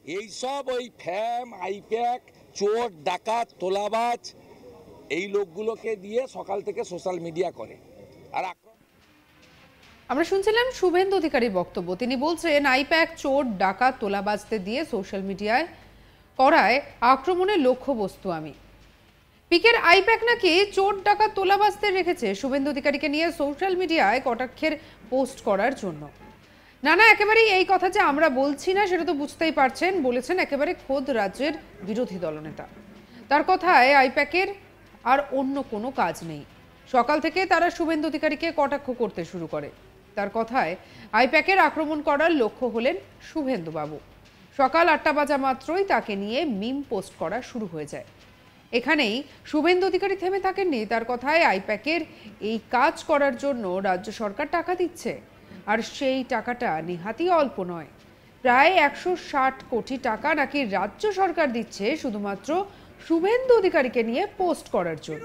এইসব ওই ফ্যাম আইপ্যাক চোর ডাকাত তোলাবাজ এই লোকগুলোকে দিয়ে সকাল থেকে সোশ্যাল মিডিয়া করে। আর আমরা শুনছিলাম শুভেন্দু অধিকারীর বক্তব্য। তিনি বলছেন আইপ্যাক চোর ডাকাত তোলাবাজদের দিয়ে সোশ্যাল মিডিয়ায় করায় আক্রমণের লক্ষ্যবস্তু আমি। পিকের আইপ্যাক নাকি চোর ডাকাত তোলাবাজদের রেখেছে শুভেন্দু অধিকারীকে নিয়ে সোশ্যাল মিডিয়ায় কটাক্ষের পোস্ট করার জন্য। না একেবারেই এই কথা যে আমরা বলছি না সেটা তো বুঝতেই পারছেন, বলেছেন একেবারে খোদ রাজ্যের বিরোধী দলনেতা। তার কথায় আইপ্যাকের আর অন্য কোনো কাজ নেই। সকাল থেকে তারা শুভেন্দু অধিকারীকে কটাক্ষ করতে শুরু করে। তার কথায় আইপ্যাকের আক্রমণ করার লক্ষ্য হলেন শুভেন্দু বাবু। সকাল ৮টা বাজা মাত্রই তাকে নিয়ে মিম পোস্ট করা শুরু হয়ে যায়। এখানেই শুভেন্দু অধিকারী থেমে থাকেননি। তার কথায় আইপ্যাকের এই কাজ করার জন্য রাজ্য সরকার টাকা দিচ্ছে, আর সেই টাকাটা নেহাতই অল্প নয়। প্রায় ১৬০ কোটি টাকা নাকি রাজ্য সরকার দিচ্ছে শুধুমাত্র শুভেন্দু অধিকারীকে নিয়ে পোস্ট করার জন্য।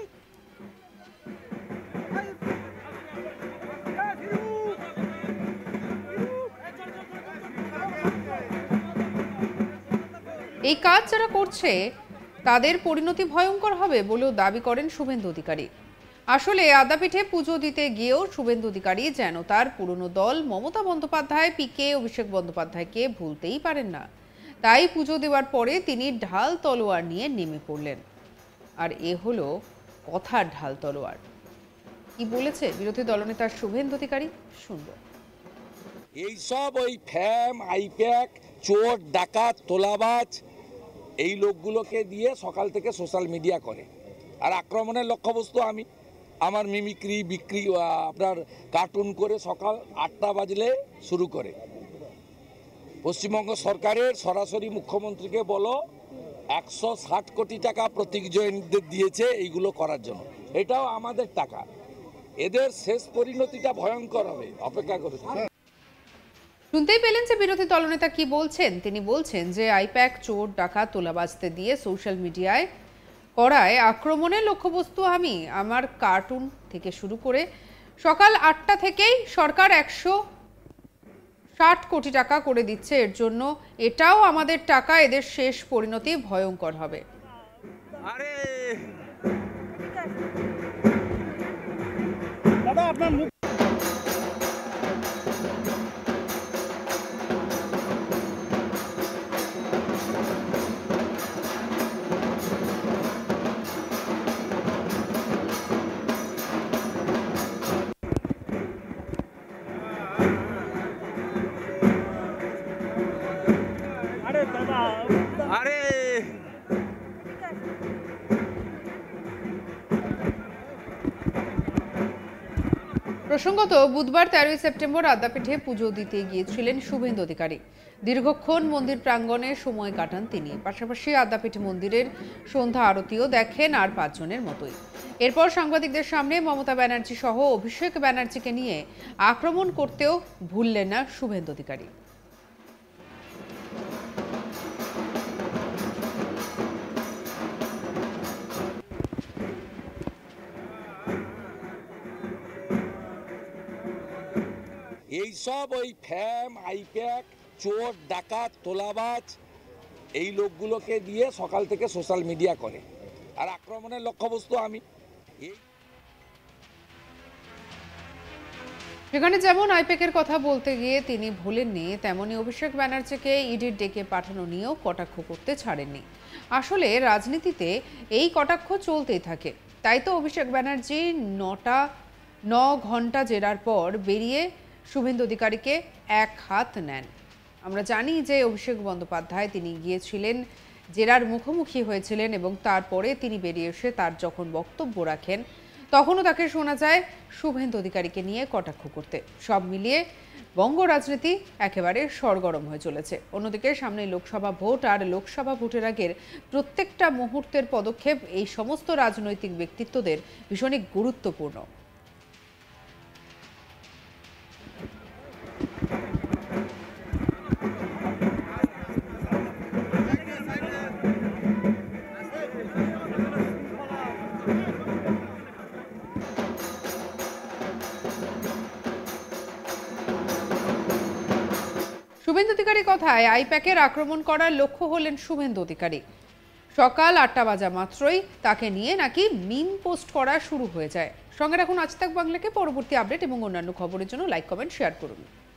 এই কাজ যারা করছে তাদের পরিণতি ভয়ঙ্কর হবে বলেও দাবি করেন শুভেন্দু অধিকারী। আসলে আদ্যাপীঠে পুজো দিতে গিয়েও শুভেন্দু অধিকারী যেন তার পুরনো দল মমতা বন্দ্যোপাধ্যায়, পিকে, অভিষেক বন্দ্যোপাধ্যায়কে ভুলতেই পারেন না। তাই পুজো দেওয়ার পরে তিনি ঢাল তলোয়ার নিয়ে নেমে পড়লেন। আর এ হলো কথার ঢাল তলোয়ার। কি বলেছে বিরোধী দলনেতা শুভেন্দু অধিকারী, শুনবো। এইসব ওই ফ্যাম আইপ্যাক চোর ডাকাত তোলাবাজ এই লোকগুলোকে দিয়ে সকাল থেকে সোশ্যাল মিডিয়া করে। আর আক্রমণের লক্ষ্যবস্তু আমি। আমার মিমিক্রি বিক্রি আপনার কার্টুন করে সকাল ৮টা বাজলে শুরু করে। পশ্চিমবঙ্গ সরকারের সরাসরি মুখ্যমন্ত্রীকে বলো ১৬০ কোটি টাকা প্রতীক জৈনদের দিয়েছে এইগুলো করার জন্য। এটাও আমাদের টাকা। এদের শেষ পরিণতিটা ভয়ঙ্কর হবে, অপেক্ষা করে। শুনতেই পেলেন যে বিরোধী দলনেতা কি বলছেন। তিনি বলছেন যে আইপ্যাক চোর ডাকাত তোলাবাজতে দিয়ে সোশ্যাল মিডিয়ায় করায় আক্রমণের লক্ষ্যবস্তু আমি। আমার কার্টুন থেকে শুরু করে সকাল ৮টা থেকেই সরকার ১৬০ কোটি টাকা করে দিচ্ছে এর জন্য। এটাও আমাদের টাকা, এদের শেষ পরিণতি ভয়ঙ্কর হবে। আরে দাদা আপনার মুখ আরে প্রসঙ্গত বুধবার ১৩ই সেপ্টেম্বর আদ্যাপীঠে পুজো দিতে গিয়েছিলেন শুভেন্দু অধিকারী। দীর্ঘক্ষণ মন্দির প্রাঙ্গণে সময় কাটান তিনি। পাশাপাশি আদ্যাপীঠ মন্দিরের সন্ধ্যা আরতিও দেখেন আর ৫ জনের মতোই। এরপর সাংবাদিকদের সামনে মমতা ব্যানার্জি সহ অভিষেক ব্যানার্জিকে নিয়ে আক্রমণ করতেও ভুললেন না শুভেন্দু অধিকারী। এইসব ওই ফ্যাম আইপ্যাক চোর ডাকাত তোলাবাজ এই লোকগুলোকে দিয়ে সকাল থেকে সোশ্যাল মিডিয়া করে। আর আক্রমণের লক্ষ্যবস্তু আমি। সেখানে যেমন আইপ্যাকের কথা বলতে গিয়ে তিনি ভুলেননি, তেমনি অভিষেক ব্যানার্জিকে ইডির ডেকে পাঠানো নিয়েও কটাক্ষ করতে ছাড়েননি। আসলে রাজনীতিতে এই কটাক্ষ চলতেই থাকে। তাই তো অভিষেক ব্যানার্জি ৯ ঘন্টা জেরার পর বেরিয়ে শুভেন্দু অধিকারীকে এক হাত নেন। আমরা জানি যে অভিষেক বন্দ্যোপাধ্যায় তিনি গিয়েছিলেন, জেরার মুখোমুখি হয়েছিলেন এবং তারপরে তিনি বেরিয়ে এসে তার যখন বক্তব্য রাখেন তখনও তাকে শোনা যায় শুভেন্দু অধিকারীকে নিয়ে কটাক্ষ করতে। সব মিলিয়ে বঙ্গ রাজনীতি একেবারে সরগরম হয়ে চলেছে। অন্যদিকে সামনে লোকসভা ভোট, আর লোকসভা ভোটের আগের প্রত্যেকটা মুহূর্তের পদক্ষেপ এই সমস্ত রাজনৈতিক ব্যক্তিত্বদের ভীষণই গুরুত্বপূর্ণ। শুভেন্দু অধিকারী কথায় আইপ্যাকের আক্রমণ করার লক্ষ্য হলেন শুভেন্দু অধিকারী। সকাল 8টা বাজা মাত্রই তাকে নিয়ে নাকি মিম পোস্ট করা শুরু হয়ে যায়। সঙ্গে রাখুন আজ তাক বাংলাকে। পরবর্তী আপডেট এবং অন্যান্য খবরের জন্য লাইক, কমেন্ট, শেয়ার করুন।